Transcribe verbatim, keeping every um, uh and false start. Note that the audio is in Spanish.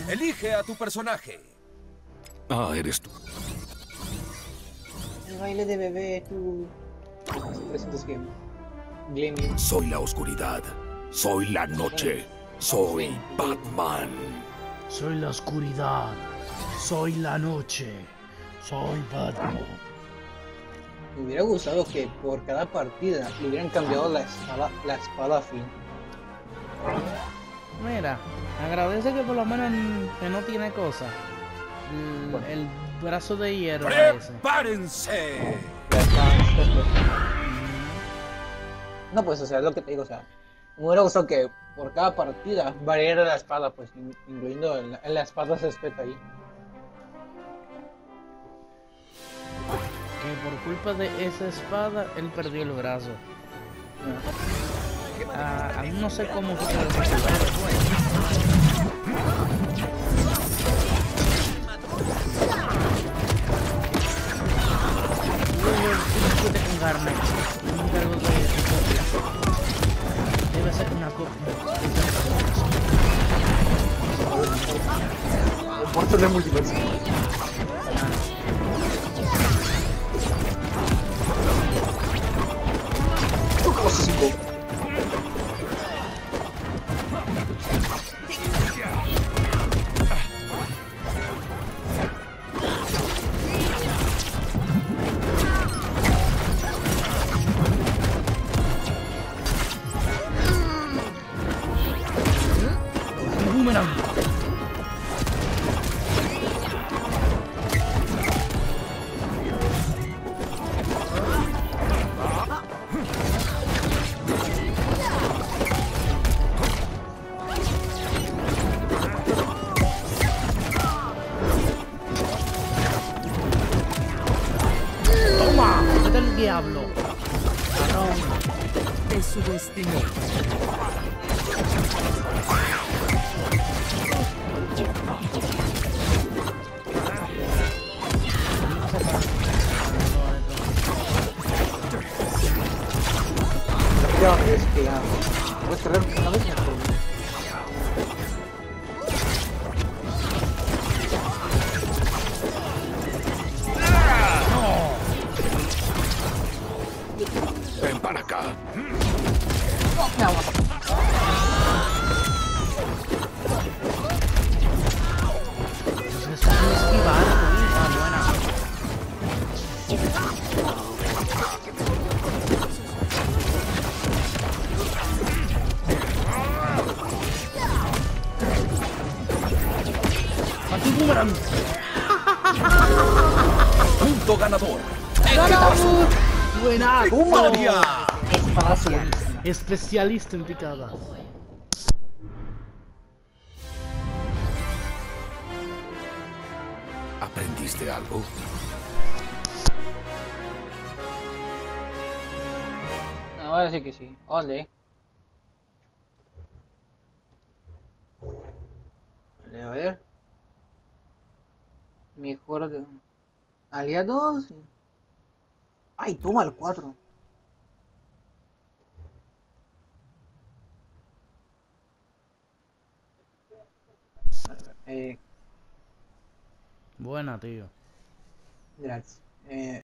Elige a tu personaje. Ah, eres tú. El baile de bebé, tú. trescientos games. Glaming. Soy la oscuridad. Soy la noche. Soy Batman. Soy la oscuridad. Soy la noche. Soy Batman. Me hubiera gustado que por cada partida le hubieran cambiado la espada, la espada a Finn. Mira, agradece que por lo menos que no tiene cosas. El, el brazo de hierro ese. ¡Prepárense! La espada No, pues, o sea, es lo que te digo, o sea, me hubiera gustado que por cada partida variara la espada, pues, in- incluyendo en la, en la espada se respeta ahí. Que por culpa de esa espada, él perdió el brazo. Ah, a mí no sé cómo fue que lo discute con Garnet. Yo me encargo de su copia. Debe ser una copia. Un portal de multiverso. Tóxico. Boomerang. Toma, vete al diablo. Ladrón. Te subestimé. Ya, es que ya. Puedes cargar una vez mejor. Ven para acá. No, me vamos. Se está esquivando. Ah, buena. Anti-boomerang. Punto ganador. Buenazo. ¡Victoria! Espadazo. Especialista en picadas. ¿Aprendiste algo? No, voy a decir que sí. Ole. Vale, a ver. Mejor de... Aliados. Ay, toma el cuatro. Eh, Buena, tío. gracias. Eh,